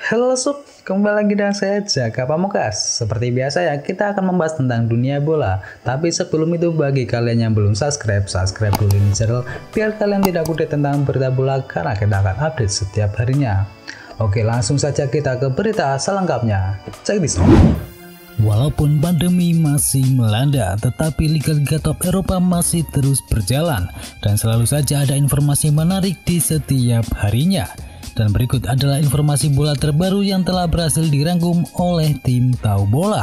Halo Sob, kembali lagi dengan saya Jaka Pamungkas. Seperti biasa ya, kita akan membahas tentang dunia bola. Tapi sebelum itu bagi kalian yang belum subscribe dulu ini channel biar kalian tidak update tentang berita bola karena kita akan update setiap harinya. Oke, langsung saja kita ke berita selengkapnya. Check this out. Walaupun pandemi masih melanda, tetapi liga-liga top Eropa masih terus berjalan dan selalu saja ada informasi menarik di setiap harinya. Dan berikut adalah informasi bola terbaru yang telah berhasil dirangkum oleh tim Tahu Bola.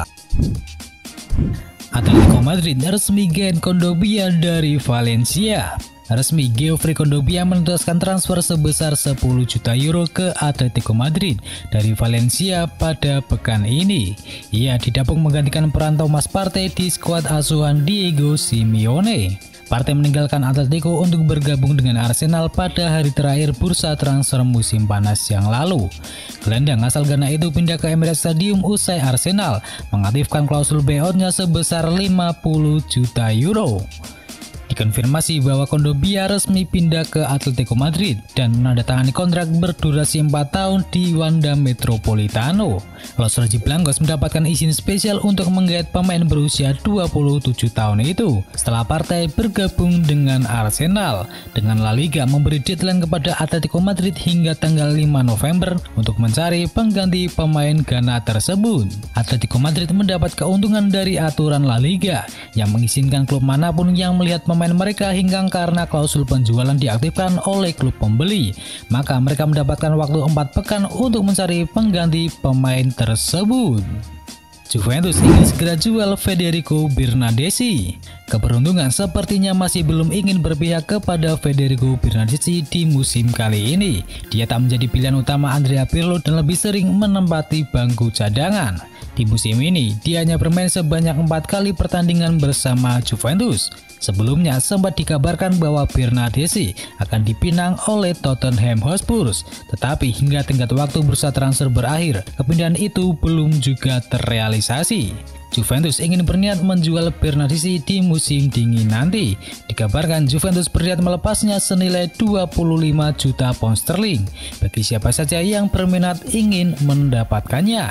Atletico Madrid resmi gen Kondogbia dari Valencia. Resmi Geoffrey Kondogbia menuntaskan transfer sebesar 10 juta euro ke Atletico Madrid dari Valencia pada pekan ini. Ia didapuk menggantikan peran Thomas Partey di skuad asuhan Diego Simeone. Partey meninggalkan Atletico untuk bergabung dengan Arsenal pada hari terakhir bursa transfer musim panas yang lalu. Gelandang asal Ghana itu pindah ke Emirates Stadium usai Arsenal mengaktifkan klausul buyout-nya sebesar 50 juta euro. Dikonfirmasi bahwa Kondogbia resmi pindah ke Atletico Madrid dan menandatangani kontrak berdurasi 4 tahun di Wanda Metropolitano. Los Rojiblancos mendapatkan izin spesial untuk menggait pemain berusia 27 tahun itu setelah Partey bergabung dengan Arsenal. Dengan La Liga memberi deadline kepada Atletico Madrid hingga tanggal 5 November untuk mencari pengganti pemain Ghana tersebut. Atletico Madrid mendapat keuntungan dari aturan La Liga yang mengizinkan klub manapun yang melihat pemain mereka hingga karena klausul penjualan diaktifkan oleh klub pembeli, maka mereka mendapatkan waktu 4 pekan untuk mencari pengganti pemain tersebut. Juventus ingin segera jual Federico Bernardeschi. Keberuntungan sepertinya masih belum ingin berpihak kepada Federico Bernardeschi di musim kali ini. Dia tak menjadi pilihan utama Andrea Pirlo dan lebih sering menempati bangku cadangan. Di musim ini, dia hanya bermain sebanyak 4 kali pertandingan bersama Juventus. Sebelumnya sempat dikabarkan bahwa Bernardeschi akan dipinang oleh Tottenham Hotspur, tetapi hingga tenggat waktu bursa transfer berakhir, kepindahan itu belum juga terrealisasi. Juventus ingin berniat menjual Bernardeschi di musim dingin nanti. Dikabarkan Juventus berniat melepasnya senilai 25 juta pound sterling bagi siapa saja yang berminat ingin mendapatkannya.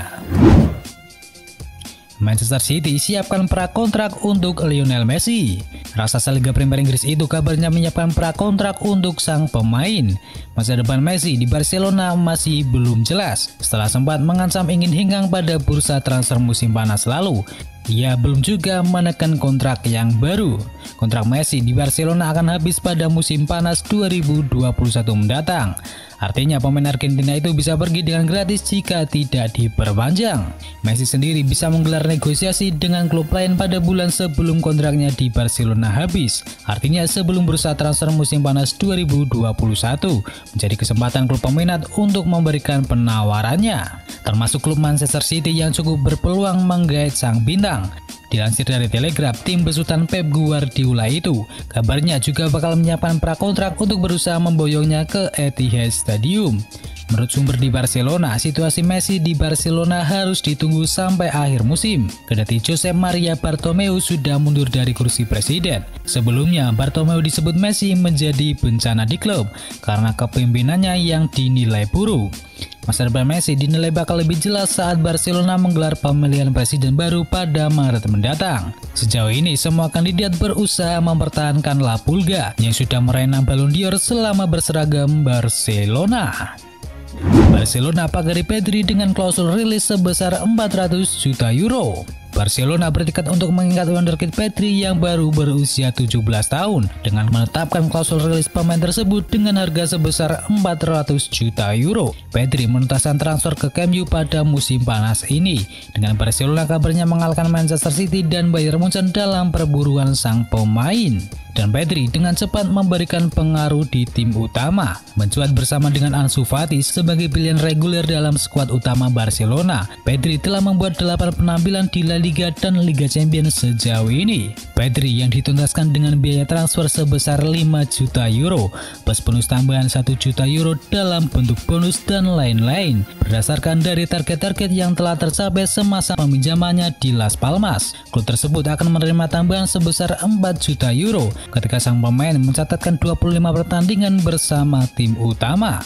Manchester City siapkan prakontrak untuk Lionel Messi. Raksasa Liga Premier Inggris itu kabarnya menyiapkan prakontrak untuk sang pemain. Masa depan Messi di Barcelona masih belum jelas. Setelah sempat mengancam ingin hengkang pada bursa transfer musim panas lalu, ia belum juga menekan kontrak yang baru. Kontrak Messi di Barcelona akan habis pada musim panas 2021 mendatang. Artinya pemain Argentina itu bisa pergi dengan gratis jika tidak diperpanjang. Messi sendiri bisa menggelar negosiasi dengan klub lain pada bulan sebelum kontraknya di Barcelona habis. Artinya sebelum bursa transfer musim panas 2021 menjadi kesempatan klub peminat untuk memberikan penawarannya. Termasuk klub Manchester City yang cukup berpeluang menggait sang bintang. Dilansir dari Telegraph, tim besutan Pep Guardiola itu kabarnya juga bakal menyiapkan prakontrak untuk berusaha memboyongnya ke Etihad Stadium. Menurut sumber di Barcelona, situasi Messi di Barcelona harus ditunggu sampai akhir musim. Kendati Jose Maria Bartomeu sudah mundur dari kursi presiden. Sebelumnya, Bartomeu disebut Messi menjadi bencana di klub karena kepemimpinannya yang dinilai buruk. Masa depan Messi dinilai bakal lebih jelas saat Barcelona menggelar pemilihan presiden baru pada Maret mendatang. Sejauh ini semua kandidat berusaha mempertahankan La Pulga yang sudah meraih 6 Ballon d'Or selama berseragam Barcelona. Barcelona pagari Pedri dengan klausul rilis sebesar 400 juta euro. Barcelona bertekad untuk mengikat wonderkid Pedri yang baru berusia 17 tahun dengan menetapkan klausul rilis pemain tersebut dengan harga sebesar 400 juta euro. Pedri menuntaskan transfer ke Camp Nou pada musim panas ini. Dengan Barcelona kabarnya mengalahkan Manchester City dan Bayern Munchen dalam perburuan sang pemain. Dan Pedri dengan cepat memberikan pengaruh di tim utama, mencuat bersama dengan Ansu Fati sebagai pilihan reguler dalam skuad utama Barcelona. Pedri telah membuat 8 penampilan di La Liga dan Liga Champions sejauh ini. Pedri yang dituntaskan dengan biaya transfer sebesar 5 juta euro, plus bonus tambahan 1 juta euro dalam bentuk bonus dan lain-lain, berdasarkan dari target-target yang telah tercapai semasa peminjamannya di Las Palmas. Klub tersebut akan menerima tambahan sebesar 4 juta euro ketika sang pemain mencatatkan 25 pertandingan bersama tim utama.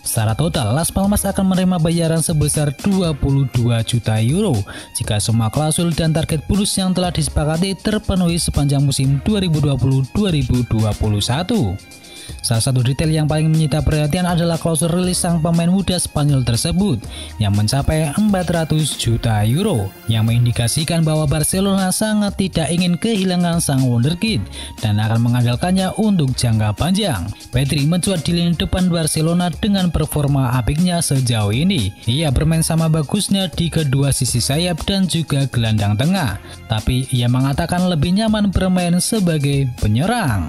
Secara total, Las Palmas akan menerima bayaran sebesar 22 juta euro jika semua klausul dan target bonus yang telah disepakati terpenuhi sepanjang musim 2020-2021. Salah satu detail yang paling menyita perhatian adalah klausul rilis sang pemain muda Spanyol tersebut yang mencapai 400 juta euro, yang mengindikasikan bahwa Barcelona sangat tidak ingin kehilangan sang wonderkid dan akan mengandalkannya untuk jangka panjang. Pedri mencuat di lini depan Barcelona dengan performa apiknya sejauh ini. Ia bermain sama bagusnya di kedua sisi sayap dan juga gelandang tengah, tapi ia mengatakan lebih nyaman bermain sebagai penyerang.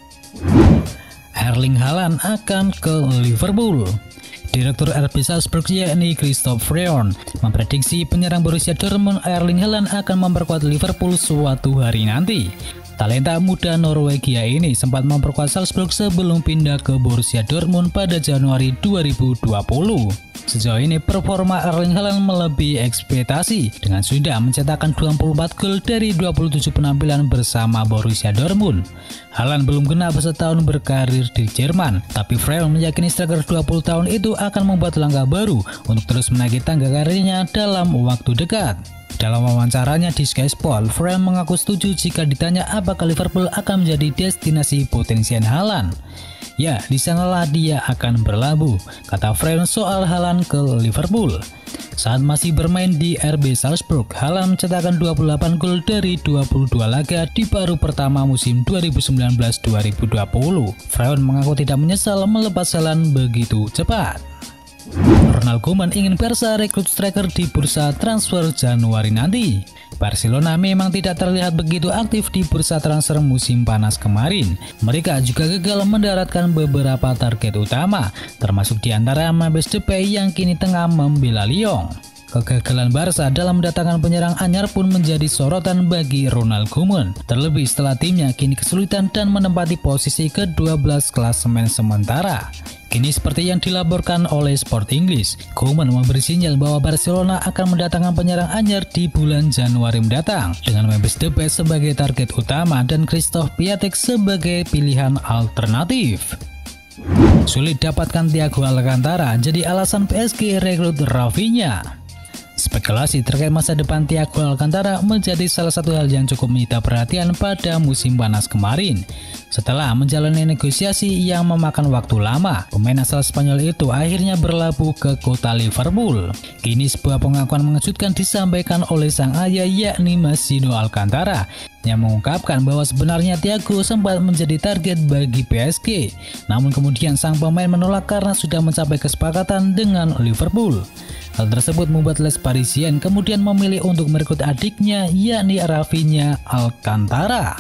Erling Haaland akan ke Liverpool. Direktur RB Salzburg yakni Christoph Freon memprediksi penyerang Borussia Dortmund Erling Haaland akan memperkuat Liverpool suatu hari nanti. Talenta muda Norwegia ini sempat memperkuat Salzburg sebelum pindah ke Borussia Dortmund pada Januari 2020. Sejauh ini performa Erling Haaland melebihi ekspektasi dengan sudah mencetakkan 24 gol dari 27 penampilan bersama Borussia Dortmund. Haaland belum genap setahun berkarir di Jerman, tapi Freon meyakini striker 20 tahun itu akan membuat langkah baru untuk terus menaiki tangga karirnya dalam waktu dekat. Dalam wawancaranya di Sky Sport, Freon mengaku setuju jika ditanya apakah Liverpool akan menjadi destinasi potensial Haaland. Ya, di sanalah dia akan berlabuh, kata Freon soal Haaland ke Liverpool. Saat masih bermain di RB Salzburg, Haaland mencetakkan 28 gol dari 22 laga di paruh pertama musim 2019-2020. Freon mengaku tidak menyesal melepas Haaland begitu cepat. Ronald Koeman ingin Barca rekrut striker di bursa transfer Januari nanti. Barcelona memang tidak terlihat begitu aktif di bursa transfer musim panas kemarin. Mereka juga gagal mendaratkan beberapa target utama, termasuk diantara Memphis Depay yang kini tengah membela Lyon. Kegagalan Barca dalam mendatangkan penyerang anyar pun menjadi sorotan bagi Ronald Koeman, terlebih setelah timnya kini kesulitan dan menempati posisi ke-12 klasemen sementara. Kini seperti yang dilaporkan oleh Sport English, Koeman memberi sinyal bahwa Barcelona akan mendatangkan penyerang anyar di bulan Januari mendatang dengan Memphis Depay sebagai target utama dan Christoph Piatek sebagai pilihan alternatif. Sulit dapatkan Thiago Alcantara jadi alasan PSG rekrut Rafinha. Spekulasi terkait masa depan Thiago Alcantara menjadi salah satu hal yang cukup menyita perhatian pada musim panas kemarin. Setelah menjalani negosiasi yang memakan waktu lama, pemain asal Spanyol itu akhirnya berlabuh ke kota Liverpool. Kini sebuah pengakuan mengejutkan disampaikan oleh sang ayah yakni Masino Alcantara yang mengungkapkan bahwa sebenarnya Thiago sempat menjadi target bagi PSG. Namun kemudian sang pemain menolak karena sudah mencapai kesepakatan dengan Liverpool. Hal tersebut membuat Les Parisiens kemudian memilih untuk merekrut adiknya yakni Rafinha Alcantara.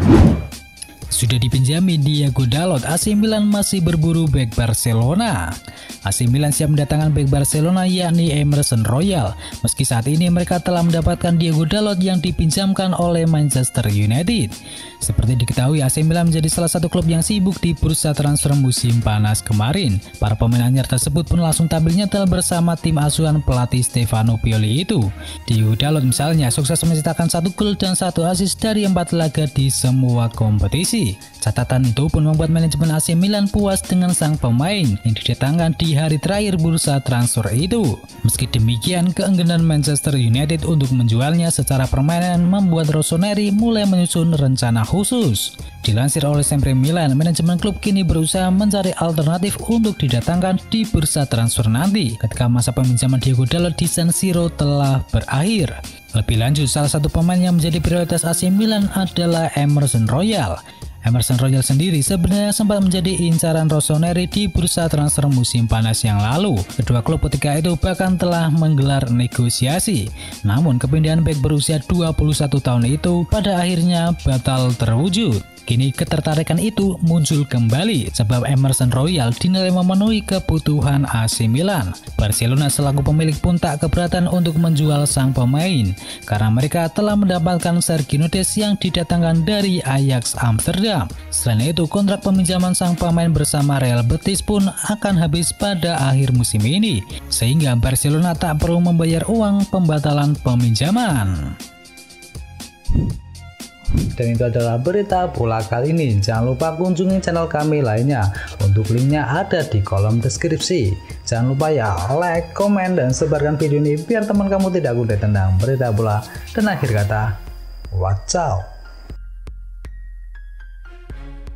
Sudah dipinjami Diego Dalot, AC Milan masih berburu bek Barcelona. AC Milan siap mendatangkan bek Barcelona yakni Emerson Royal. Meski saat ini mereka telah mendapatkan Diego Dalot yang dipinjamkan oleh Manchester United. Seperti diketahui, AC Milan menjadi salah satu klub yang sibuk di bursa transfer musim panas kemarin. Para pemain anyar tersebut pun langsung tampil nyata bersama tim asuhan pelatih Stefano Pioli itu. Diego Dalot misalnya sukses mencetakkan 1 gol dan 1 assist dari 4 laga di semua kompetisi. Catatan itu pun membuat manajemen AC Milan puas dengan sang pemain yang didatangkan di hari terakhir bursa transfer itu. Meski demikian, keengganan Manchester United untuk menjualnya secara permanen membuat Rossoneri mulai menyusun rencana khusus. Dilansir oleh Sempre Milan, manajemen klub kini berusaha mencari alternatif untuk didatangkan di bursa transfer nanti ketika masa peminjaman Diego Dalot di San Siro telah berakhir. Lebih lanjut, salah satu pemain yang menjadi prioritas AC Milan adalah Emerson Royal. Emerson Royal sendiri sebenarnya sempat menjadi incaran Rossoneri di bursa transfer musim panas yang lalu. Kedua klub ketika itu bahkan telah menggelar negosiasi. Namun kepindahan bek berusia 21 tahun itu pada akhirnya batal terwujud. Kini ketertarikan itu muncul kembali sebab Emerson Royal dinilai memenuhi kebutuhan AC Milan. Barcelona selaku pemilik pun tak keberatan untuk menjual sang pemain karena mereka telah mendapatkan Sergio Des yang didatangkan dari Ajax Amsterdam. Selain itu, kontrak peminjaman sang pemain bersama Real Betis pun akan habis pada akhir musim ini, sehingga Barcelona tak perlu membayar uang pembatalan peminjaman. Dan itu adalah berita bola kali ini. Jangan lupa kunjungi channel kami lainnya. Untuk linknya ada di kolom deskripsi. Jangan lupa ya like, komen, dan sebarkan video ini biar teman kamu tidak update tentang berita bola. Dan akhir kata, watch out.